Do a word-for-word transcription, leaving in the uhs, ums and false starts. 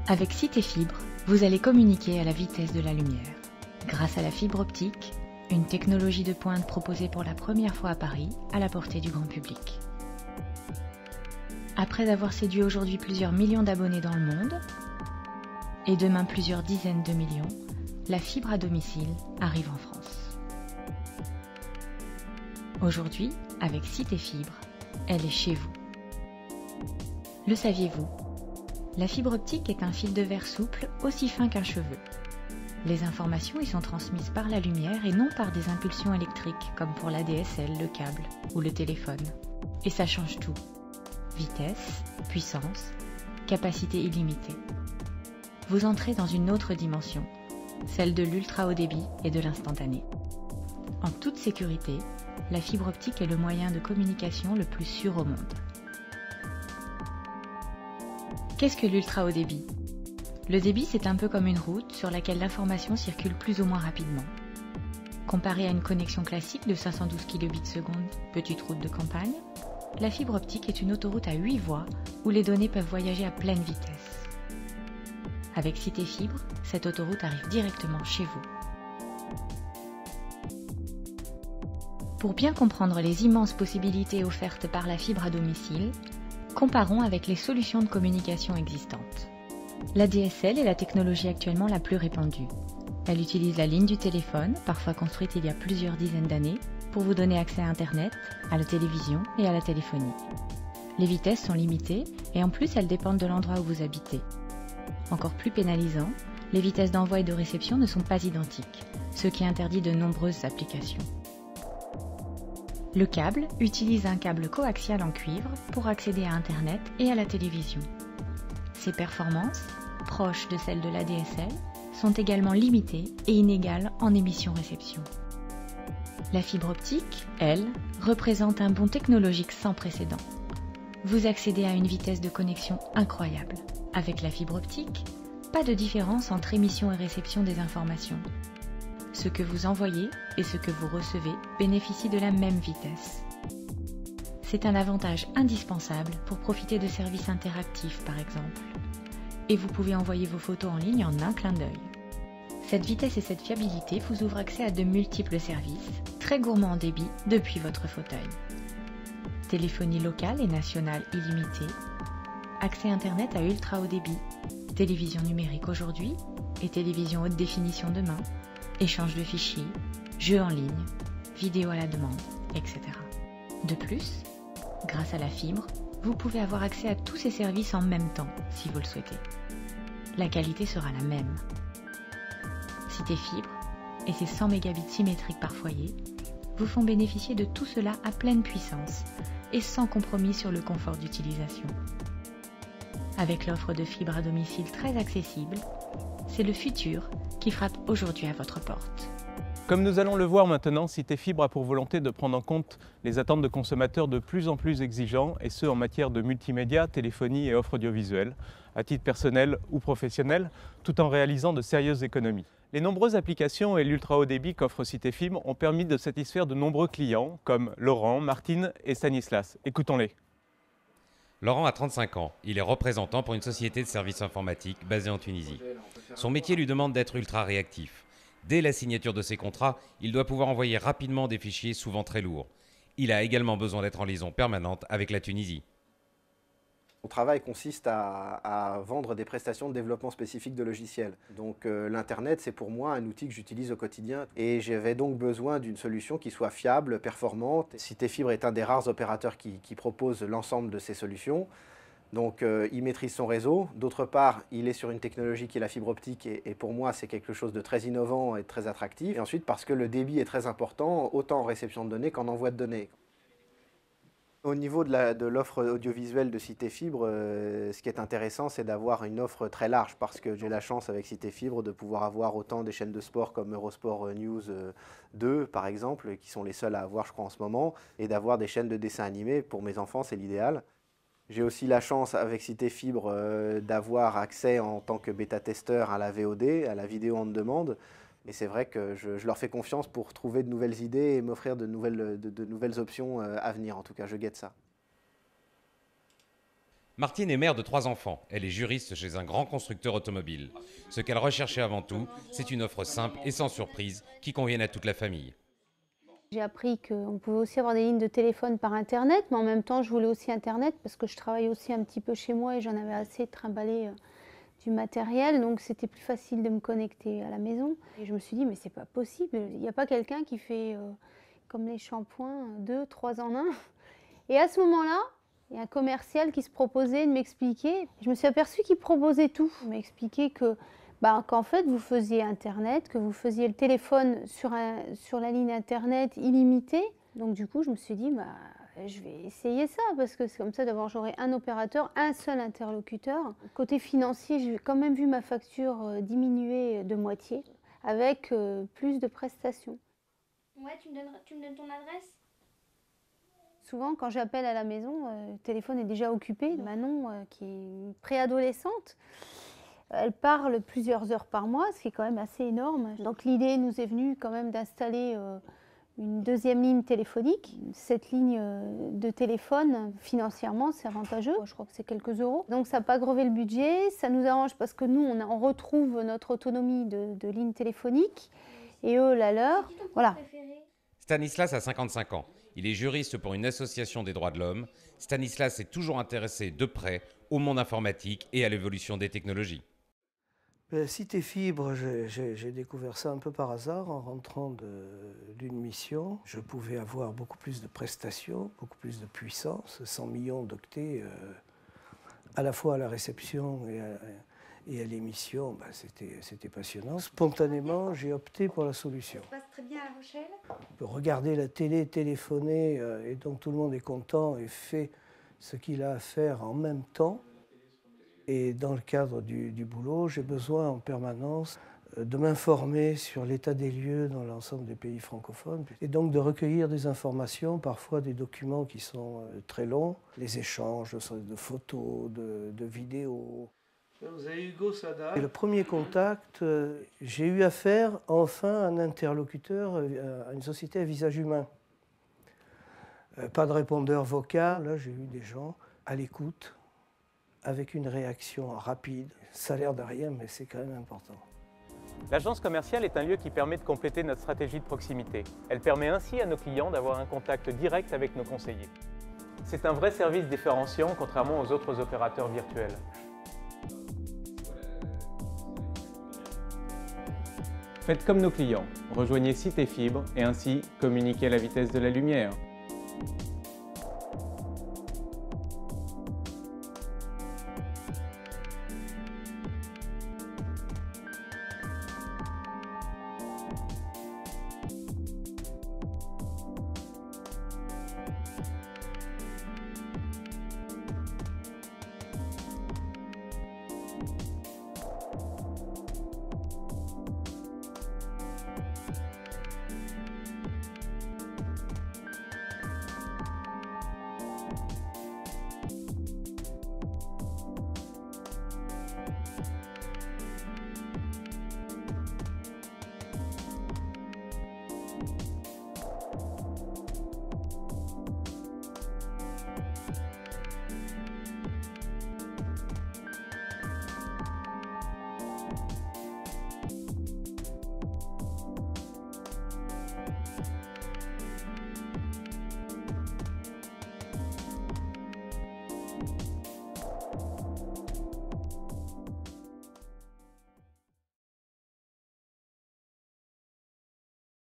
Avec CitéFibre, vous allez communiquer à la vitesse de la lumière. Grâce à la fibre optique, une technologie de pointe proposée pour la première fois à Paris, à la portée du grand public. Après avoir séduit aujourd'hui plusieurs millions d'abonnés dans le monde, et demain plusieurs dizaines de millions, la fibre à domicile arrive en France. Aujourd'hui, avec CitéFibre, elle est chez vous. Le saviez-vous ? La fibre optique est un fil de verre souple aussi fin qu'un cheveu. Les informations y sont transmises par la lumière et non par des impulsions électriques comme pour l'A D S L, le câble ou le téléphone. Et ça change tout. Vitesse, puissance, capacité illimitée. Vous entrez dans une autre dimension, celle de l'ultra haut débit et de l'instantané. En toute sécurité, la fibre optique est le moyen de communication le plus sûr au monde. Qu'est-ce que l'ultra haut débit ? Le débit, c'est un peu comme une route sur laquelle l'information circule plus ou moins rapidement. Comparé à une connexion classique de cinq cent douze kilobits seconde, petite route de campagne, la fibre optique est une autoroute à huit voies où les données peuvent voyager à pleine vitesse. Avec CitéFibre, cette autoroute arrive directement chez vous. Pour bien comprendre les immenses possibilités offertes par la fibre à domicile, comparons avec les solutions de communication existantes. L'A D S L est la technologie actuellement la plus répandue. Elle utilise la ligne du téléphone, parfois construite il y a plusieurs dizaines d'années, pour vous donner accès à Internet, à la télévision et à la téléphonie. Les vitesses sont limitées et en plus elles dépendent de l'endroit où vous habitez. Encore plus pénalisant, les vitesses d'envoi et de réception ne sont pas identiques, ce qui interdit de nombreuses applications. Le câble utilise un câble coaxial en cuivre pour accéder à Internet et à la télévision. Ses performances, proches de celles de l'A D S L, sont également limitées et inégales en émission-réception. La fibre optique, elle, représente un bond technologique sans précédent. Vous accédez à une vitesse de connexion incroyable. Avec la fibre optique, pas de différence entre émission et réception des informations. Ce que vous envoyez et ce que vous recevez bénéficient de la même vitesse. C'est un avantage indispensable pour profiter de services interactifs par exemple. Et vous pouvez envoyer vos photos en ligne en un clin d'œil. Cette vitesse et cette fiabilité vous ouvrent accès à de multiples services, très gourmands en débit depuis votre fauteuil. Téléphonie locale et nationale illimitée, accès Internet à ultra haut débit, télévision numérique aujourd'hui et télévision haute définition demain, échange de fichiers, jeux en ligne, vidéos à la demande, et cetera. De plus, grâce à la fibre, vous pouvez avoir accès à tous ces services en même temps, si vous le souhaitez. La qualité sera la même. CitéFibre et ses cent mégabits symétriques par foyer vous font bénéficier de tout cela à pleine puissance et sans compromis sur le confort d'utilisation. Avec l'offre de fibre à domicile très accessible, c'est le futur qui frappe aujourd'hui à votre porte. Comme nous allons le voir maintenant, CitéFibre a pour volonté de prendre en compte les attentes de consommateurs de plus en plus exigeants, et ce en matière de multimédia, téléphonie et offres audiovisuelles, à titre personnel ou professionnel, tout en réalisant de sérieuses économies. Les nombreuses applications et l'ultra haut débit qu'offre CitéFibre ont permis de satisfaire de nombreux clients, comme Laurent, Martine et Stanislas. Écoutons-les. Laurent a trente-cinq ans. Il est représentant pour une société de services informatiques basée en Tunisie. Son métier lui demande d'être ultra réactif. Dès la signature de ses contrats, il doit pouvoir envoyer rapidement des fichiers souvent très lourds. Il a également besoin d'être en liaison permanente avec la Tunisie. Mon travail consiste à, à vendre des prestations de développement spécifique de logiciels. Donc euh, l'Internet, c'est pour moi un outil que j'utilise au quotidien. Et j'avais donc besoin d'une solution qui soit fiable, performante. CitéFibre est un des rares opérateurs qui, qui propose l'ensemble de ces solutions. Donc euh, il maîtrise son réseau. D'autre part, il est sur une technologie qui est la fibre optique et, et pour moi c'est quelque chose de très innovant et très attractif. Et ensuite parce que le débit est très important, autant en réception de données qu'en envoi de données. Au niveau de l'offre audiovisuelle de CitéFibre, euh, ce qui est intéressant, c'est d'avoir une offre très large parce que j'ai la chance avec CitéFibre de pouvoir avoir autant des chaînes de sport comme Eurosport News deux, par exemple, qui sont les seules à avoir, je crois, en ce moment, et d'avoir des chaînes de dessins animés. Pour mes enfants, c'est l'idéal. J'ai aussi la chance avec CitéFibre euh, d'avoir accès en tant que bêta-testeur à la V O D, à la vidéo on demande. Et c'est vrai que je, je leur fais confiance pour trouver de nouvelles idées et m'offrir de nouvelles, de, de nouvelles options à venir. En tout cas, je guette ça. Martine est mère de trois enfants. Elle est juriste chez un grand constructeur automobile. Ce qu'elle recherchait avant tout, c'est une offre simple et sans surprise qui convienne à toute la famille. J'ai appris qu'on pouvait aussi avoir des lignes de téléphone par Internet, mais en même temps, je voulais aussi Internet parce que je travaille aussi un petit peu chez moi et j'en avais assez de trimballer du matériel, donc c'était plus facile de me connecter à la maison. Et je me suis dit, mais c'est pas possible, il n'y a pas quelqu'un qui fait euh, comme les shampoings, deux, trois en un. Et à ce moment-là, il y a un commercial qui se proposait de m'expliquer. Je me suis aperçue qu'il proposait tout. Il m'a expliqué que, bah, qu'en fait, vous faisiez Internet, que vous faisiez le téléphone sur, un, sur la ligne Internet illimitée. Donc du coup, je me suis dit, bah, je vais essayer ça, parce que c'est comme ça, d'abord, j'aurai un opérateur, un seul interlocuteur. Côté financier, j'ai quand même vu ma facture diminuer de moitié, avec euh, plus de prestations. Ouais, tu me donnes, tu me donnes ton adresse ? Souvent, quand j'appelle à la maison, euh, le téléphone est déjà occupé. Manon, euh, qui est préadolescente, elle parle plusieurs heures par mois, ce qui est quand même assez énorme. Donc l'idée nous est venue quand même d'installer euh, une deuxième ligne téléphonique. Cette ligne euh, de téléphone, financièrement, c'est avantageux. Je crois que c'est quelques euros. Donc ça n'a pas grevé le budget. Ça nous arrange parce que nous, on, a, on retrouve notre autonomie de, de ligne téléphonique et eux, la leur. Voilà. Stanislas a cinquante-cinq ans. Il est juriste pour une association des droits de l'homme. Stanislas s'est toujours intéressé de près au monde informatique et à l'évolution des technologies. Cité Fibre, j'ai découvert ça un peu par hasard en rentrant d'une mission. Je pouvais avoir beaucoup plus de prestations, beaucoup plus de puissance, cent millions d'octets, euh, à la fois à la réception et à, et à l'émission. Bah, c'était passionnant. Spontanément, j'ai opté pour la solution. Ça se passe très bien à Rochelle. On peut regarder la télé, téléphoner, euh, et donc tout le monde est content et fait ce qu'il a à faire en même temps. Et dans le cadre du, du boulot, j'ai besoin en permanence de m'informer sur l'état des lieux dans l'ensemble des pays francophones et donc de recueillir des informations, parfois des documents qui sont très longs, les échanges de photos, de, de vidéos. Vous avez Hugo Sada. Et le premier contact, j'ai eu affaire enfin à un interlocuteur, à une société à visage humain. Pas de répondeur vocal, là j'ai eu des gens à l'écoute, avec une réaction rapide. Ça a l'air de rien, mais c'est quand même important. L'agence commerciale est un lieu qui permet de compléter notre stratégie de proximité. Elle permet ainsi à nos clients d'avoir un contact direct avec nos conseillers. C'est un vrai service différenciant, contrairement aux autres opérateurs virtuels. Faites comme nos clients, rejoignez Cité Fibre et ainsi communiquez à la vitesse de la lumière.